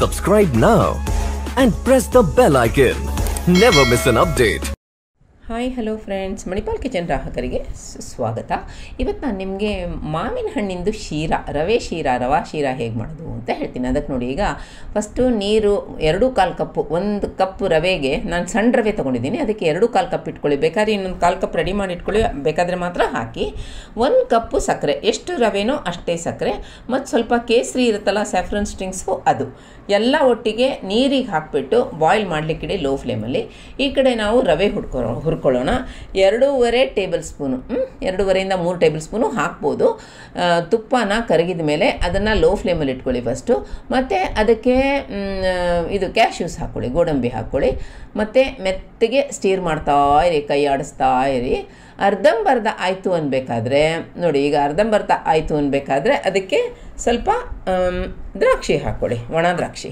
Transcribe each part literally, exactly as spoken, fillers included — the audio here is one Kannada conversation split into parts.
Subscribe now and press the bell icon. Never miss an update. Hi hello friends, Manipal kitchen ಗ್ರಾಹಕರಿಗೆ ಸ್ವಾಗತ. ಇವತ್ತು ನಾನು ನಿಮಗೆ ಮಾವಿನ ಹಣ್ಣಿಂದು ಶೀರಾ, ರವೆ ಶೀರಾ, ರವಾ ಶೀರಾ ಹೇಗೆ ಮಾಡೋದು ಅಂತ ಹೇಳ್ತೀನಿ. ಅದಕ್ಕೆ ನೋಡಿ, ಈಗ ಫಸ್ಟು ನೀರು ಎರಡು ಕಾಲು ಕಪ್ಪು, ಒಂದು ಕಪ್ಪು ರವೆಗೆ ನಾನು ಸಣ್ಣ ರವೆ ತೊಗೊಂಡಿದ್ದೀನಿ, ಅದಕ್ಕೆ ಎರಡು ಕಾಲು ಕಪ್ ಇಟ್ಕೊಳ್ಳಿ. ಬೇಕಾದ್ರೆ ಇನ್ನೊಂದು ಕಾಲು ಕಪ್ ರೆಡಿ ಮಾಡಿ ಇಟ್ಕೊಳ್ಳಿ, ಬೇಕಾದರೆ ಮಾತ್ರ ಹಾಕಿ. ಒಂದು ಕಪ್ಪು ಸಕ್ಕರೆ, ಎಷ್ಟು ರವೆನೋ ಅಷ್ಟೇ ಸಕ್ಕರೆ, ಮತ್ತು ಸ್ವಲ್ಪ ಕೇಸರಿ ಇರುತ್ತಲ್ಲ, ಸ್ಯಾಫ್ರನ್ ಸ್ಟ್ರಿಂಗ್ಸು, ಅದು ಎಲ್ಲ ಒಟ್ಟಿಗೆ ನೀರಿಗೆ ಹಾಕಿಬಿಟ್ಟು ಬಾಯ್ಲ್ ಮಾಡಲಿಕ್ಕಿಡಿ ಲೋ ಫ್ಲೇಮಲ್ಲಿ. ಈ ಕಡೆ ನಾವು ರವೆ ಹುಡ್ಕೊ ಹುರ್ಕೊಳ್ಳೋಣ. ಎರಡೂವರೆ ಟೇಬಲ್ ಸ್ಪೂನು, ಎರಡೂವರೆಯಿಂದ ಮೂರು ಟೇಬಲ್ ಸ್ಪೂನು ಹಾಕ್ಬೋದು. ತುಪ್ಪನ ಕರಗಿದ ಮೇಲೆ ಅದನ್ನು ಲೋ ಫ್ಲೇಮಲ್ಲಿ ಇಟ್ಕೊಳ್ಳಿ ಫಸ್ಟು. ಮತ್ತು ಅದಕ್ಕೆ ಇದು ಕ್ಯಾಶ್ಯೂಸ್ ಹಾಕ್ಕೊಳ್ಳಿ, ಗೋಡಂಬಿ ಹಾಕ್ಕೊಳ್ಳಿ. ಮತ್ತು ಮೆತ್ತಗೆ ಸ್ಟೀರ್ ಮಾಡ್ತಾ ಇರಿ, ಕೈ ಆಡಿಸ್ತಾ ಇರಿ. ಅರ್ಧಂಬರ್ಧ ಆಯಿತು ಅನ್ಬೇಕಾದ್ರೆ ನೋಡಿ, ಈಗ ಅರ್ಧಂಬರ್ಧ ಆಯಿತು ಅನ್ಬೇಕಾದ್ರೆ ಅದಕ್ಕೆ ಸ್ವಲ್ಪ ದ್ರಾಕ್ಷಿ ಹಾಕ್ಕೊಳ್ಳಿ, ಒಣ ದ್ರಾಕ್ಷಿ.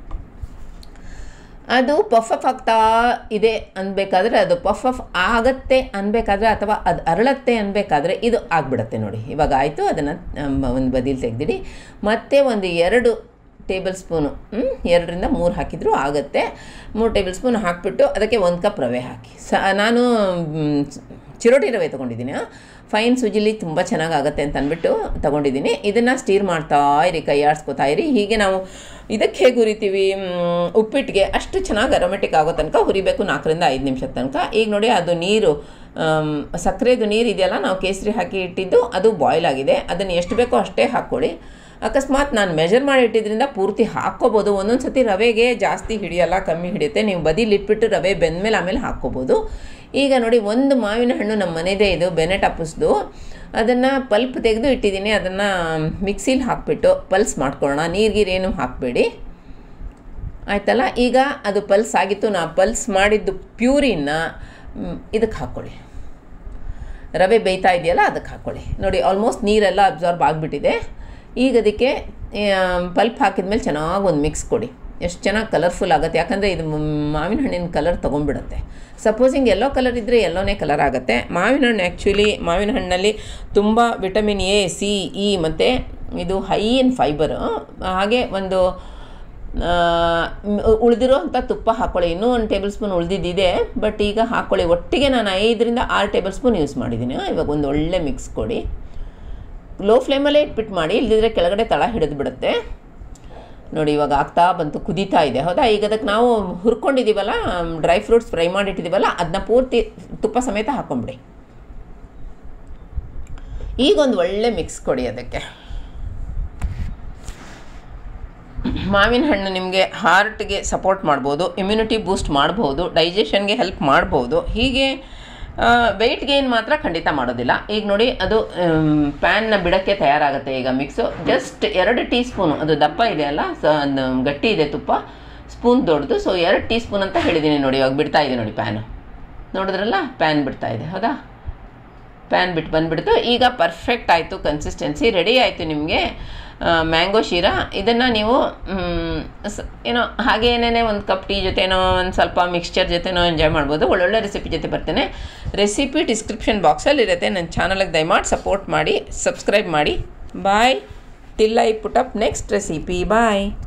ಅದು ಪಫ್ ಅಫ್ ಆಗ್ತಾ ಇದೆ ಅನ್ಬೇಕಾದ್ರೆ, ಅದು ಪಫ್ ಅಫ್ ಆಗತ್ತೆ ಅನ್ಬೇಕಾದ್ರೆ ಅಥವಾ ಅದು ಅರಳತ್ತೆ ಅನ್ಬೇಕಾದ್ರೆ ಇದು ಆಗಿಬಿಡತ್ತೆ. ನೋಡಿ, ಇವಾಗ ಆಯಿತು. ಅದನ್ನು ಒಂದು ಬದಿಲಿ ತೆಗೆದಿಡಿ. ಮತ್ತು ಒಂದು ಎರಡು ಟೇಬಲ್ ಸ್ಪೂನು, ಎರಡರಿಂದ ಮೂರು ಹಾಕಿದರೂ ಆಗುತ್ತೆ. ಮೂರು ಟೇಬಲ್ ಸ್ಪೂನ್ ಹಾಕಿಬಿಟ್ಟು ಅದಕ್ಕೆ ಒಂದು ಕಪ್ ರವೆ ಹಾಕಿ. ಸ ನಾನು ಚಿರೋಟಿ ರವೆ ತೊಗೊಂಡಿದ್ದೀನಿ, ಫೈನ್ ಸುಜಿಲಿ ತುಂಬ ಚೆನ್ನಾಗಾಗತ್ತೆ ಅಂತ ಅಂದ್ಬಿಟ್ಟು ತೊಗೊಂಡಿದ್ದೀನಿ. ಇದನ್ನು ಸ್ಟೀರ್ ಮಾಡ್ತಾ ಇರಿ, ಕೈ ಆಡಿಸ್ಕೊತಾ ಇರಿ. ಹೀಗೆ ನಾವು ಇದಕ್ಕೆ ಹೇಗೆ ಹುರಿತೀವಿ, ಉಪ್ಪಿಟ್ಟಿಗೆ ಅಷ್ಟು ಚೆನ್ನಾಗಿ ಅರೋಮೆಟಿಕ್ ಆಗೋ ತನಕ ಹುರಿಬೇಕು, ನಾಲ್ಕರಿಂದ ಐದು ನಿಮಿಷದ ತನಕ. ಈಗ ನೋಡಿ, ಅದು ನೀರು, ಸಕ್ಕರೆದು ನೀರು ಇದೆಯಲ್ಲ, ನಾವು ಕೇಸರಿ ಹಾಕಿ ಇಟ್ಟಿದ್ದು, ಅದು ಬಾಯ್ಲ್ ಆಗಿದೆ. ಅದನ್ನು ಎಷ್ಟು ಬೇಕೋ ಅಷ್ಟೇ ಹಾಕ್ಕೊಳ್ಳಿ. ಅಕಸ್ಮಾತ್ ನಾನು ಮೆಜರ್ ಮಾಡಿ ಇಟ್ಟಿದ್ದರಿಂದ ಪೂರ್ತಿ ಹಾಕ್ಕೋಬೋದು. ಒಂದೊಂದು ಸತಿ ರವೆಗೆ ಜಾಸ್ತಿ ಹಿಡಿಯಲ್ಲ, ಕಮ್ಮಿ ಹಿಡಿಯುತ್ತೆ. ನೀವು ಬದಿಲಿ ಇಟ್ಬಿಟ್ಟು ರವೆ ಬೆಂದಮೇಲೆ ಆಮೇಲೆ ಹಾಕ್ಕೋಬೋದು. ಈಗ ನೋಡಿ, ಒಂದು ಮಾವಿನ ಹಣ್ಣು ನಮ್ಮ ಮನೆಯದೇ, ಇದು ಬೆನೆಟ್ ಅಪ್ಪಿಸ್ದು, ಅದನ್ನು ಪಲ್ಪ್ ತೆಗೆದು ಇಟ್ಟಿದ್ದೀನಿ. ಅದನ್ನು ಮಿಕ್ಸಿಲಿ ಹಾಕಿಬಿಟ್ಟು ಪಲ್ಸ್ ಮಾಡ್ಕೊಳ್ಳೋಣ. ನೀರಿಗೀರೇನು ಹಾಕಬೇಡಿ, ಆಯ್ತಲ್ಲ. ಈಗ ಅದು ಪಲ್ಸ್ ಆಗಿತ್ತು. ನಾ ಪಲ್ಸ್ ಮಾಡಿದ್ದು ಪ್ಯೂರಿನ ಇದಕ್ಕೆ ಹಾಕ್ಕೊಳ್ಳಿ, ರವೆ ಬೇಯ್ತಾ ಇದೆಯಲ್ಲ ಅದಕ್ಕೆ ಹಾಕ್ಕೊಳ್ಳಿ. ನೋಡಿ, ಆಲ್ಮೋಸ್ಟ್ ನೀರೆಲ್ಲ ಅಬ್ಸಾರ್ಬ್ ಆಗಿಬಿಟ್ಟಿದೆ. ಈಗ ಅದಕ್ಕೆ ಪಲ್ಪ್ ಹಾಕಿದ ಮೇಲೆ ಚೆನ್ನಾಗಿ ಒಂದು ಮಿಕ್ಸ್ ಕೊಡಿ. ಎಷ್ಟು ಚೆನ್ನಾಗಿ ಕಲರ್ಫುಲ್ ಆಗುತ್ತೆ, ಯಾಕಂದರೆ ಇದು ಮಾವಿನ ಹಣ್ಣಿನ ಕಲರ್ ತೊಗೊಂಡ್ಬಿಡುತ್ತೆ. ಸಪೋಸಿಂಗ್ ಎಲ್ಲೋ ಕಲರ್ ಇದ್ದರೆ ಎಲ್ಲೋನೇ ಕಲರ್ ಆಗುತ್ತೆ. ಮಾವಿನ ಹಣ್ಣು ಆ್ಯಕ್ಚುಲಿ ಮಾವಿನ ಹಣ್ಣಲ್ಲಿ ತುಂಬ ವಿಟಮಿನ್ ಎ, ಸಿ, ಇ ಮತ್ತು ಇದು ಹೈ ಇನ್ ಫೈಬರ್. ಹಾಗೆ ಒಂದು ಉಳಿದಿರೋ ಅಂಥ ತುಪ್ಪ ಹಾಕ್ಕೊಳ್ಳಿ. ಇನ್ನೂ ಒಂದು ಟೇಬಲ್ ಸ್ಪೂನ್ ಉಳಿದಿದ್ದಿದೆ, ಬಟ್ ಈಗ ಹಾಕ್ಕೊಳ್ಳಿ. ಒಟ್ಟಿಗೆ ನಾನು ಐದರಿಂದ ಆರು ಟೇಬಲ್ ಸ್ಪೂನ್ ಯೂಸ್ ಮಾಡಿದ್ದೀನಿ. ಇವಾಗ ಒಂದು ಒಳ್ಳೆ ಮಿಕ್ಸ್ ಕೊಡಿ. ಲೋ ಫ್ಲೇಮಲ್ಲೇ ಇಟ್ಬಿಟ್ಟು ಮಾಡಿ, ಇಲ್ಲದಿದ್ದರೆ ಕೆಳಗಡೆ ತಳ ಹಿಡಿದು ಬಿಡುತ್ತೆ. ನೋಡಿ, ಇವಾಗ ಆಗ್ತಾ ಬಂತು, ಕುದೀತಾ ಇದೆ, ಹೌದಾ. ಈಗ ಅದಕ್ಕೆ ನಾವು ಹುರ್ಕೊಂಡಿದ್ದೀವಲ್ಲ, ಡ್ರೈ ಫ್ರೂಟ್ಸ್ ಫ್ರೈ ಮಾಡಿಟ್ಟಿದ್ದೀವಲ್ಲ, ಅದನ್ನ ಪೂರ್ತಿ ತುಪ್ಪ ಸಮೇತ ಹಾಕ್ಕೊಂಬಿಡಿ. ಈಗ ಒಂದು ಒಳ್ಳೆ ಮಿಕ್ಸ್ ಕೊಡಿ ಅದಕ್ಕೆ. ಮಾವಿನ ಹಣ್ಣು ನಿಮಗೆ ಹಾರ್ಟ್ಗೆ ಸಪೋರ್ಟ್ ಮಾಡ್ಬೋದು, ಇಮ್ಯುನಿಟಿ ಬೂಸ್ಟ್ ಮಾಡ್ಬೋದು, ಡೈಜೆಷನ್ಗೆ ಹೆಲ್ಪ್ ಮಾಡ್ಬೋದು. ಹೀಗೆ ವೆಯ್ಟ್ ಗೇನ್ ಮಾತ್ರ ಖಂಡಿತ ಮಾಡೋದಿಲ್ಲ. ಈಗ ನೋಡಿ, ಅದು ಪ್ಯಾನ್ನ ಬಿಡೋಕ್ಕೆ ತಯಾರಾಗುತ್ತೆ. ಈಗ ಮಿಕ್ಸು ಜಸ್ಟ್ ಎರಡು ಟೀ ಸ್ಪೂನು, ಅದು ದಪ್ಪ ಇದೆ ಅಲ್ಲ, ಗಟ್ಟಿ ಇದೆ ತುಪ್ಪ, ಸ್ಪೂನ್ ದೊಡ್ಡದು. ಸೊ ಎರಡು ಟೀ ಸ್ಪೂನ್ ಅಂತ ಹೇಳಿದ್ದೀನಿ. ನೋಡಿ, ಇವಾಗ ಬಿಡ್ತಾ ಇದೆ ನೋಡಿ, ಪ್ಯಾನು ನೋಡಿದ್ರಲ್ಲ, ಪ್ಯಾನ್ ಬಿಡ್ತಾ ಇದೆ, ಹೌದಾ. ಪ್ಯಾನ್ ಬಿಟ್ಟು ಬಂದುಬಿಡ್ತು. ಈಗ ಪರ್ಫೆಕ್ಟ್ ಆಯಿತು, ಕನ್ಸಿಸ್ಟೆನ್ಸಿ ರೆಡಿ ಆಯಿತು ನಿಮಗೆ ಮ್ಯಾಂಗೋ ಶೀರಾ. ಇದನ್ನು ನೀವು ಏನೋ ಹಾಗೆ ಏನೇನೇ ಒಂದು ಕಪ್ ಟೀ ಜೊತೆನೋ ಒಂದು ಸ್ವಲ್ಪ ಮಿಕ್ಸ್ಚರ್ ಜೊತೆನೋ ಎಂಜಾಯ್ ಮಾಡ್ಬೋದು. ಒಳ್ಳೊಳ್ಳೆ ರೆಸಿಪಿ ಜೊತೆ ಬರ್ತೇನೆ. ರೆಸಿಪಿ ಡಿಸ್ಕ್ರಿಪ್ಷನ್ ಬಾಕ್ಸಲ್ಲಿ ಇರುತ್ತೆ. ನನ್ನ ಚಾನಲ್ಗೆ ದಯಮಾಡಿ ಸಪೋರ್ಟ್ ಮಾಡಿ, ಸಬ್ಸ್ಕ್ರೈಬ್ ಮಾಡಿ. Bye till I put up next recipe. Bye.